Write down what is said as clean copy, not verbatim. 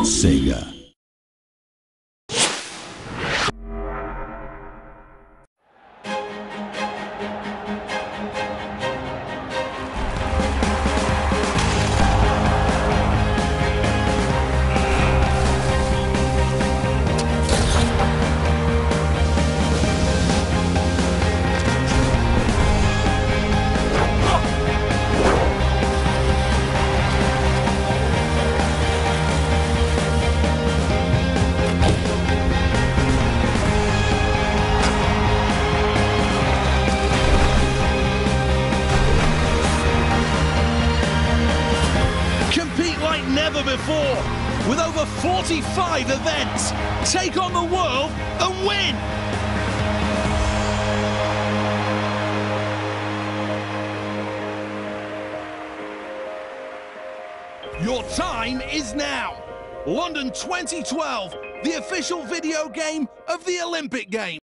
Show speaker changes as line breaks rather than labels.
Sega.
Compete like never before, with over 45 events. Take on the world and win! Your time is now. London 2012, the official video game of the Olympic Games.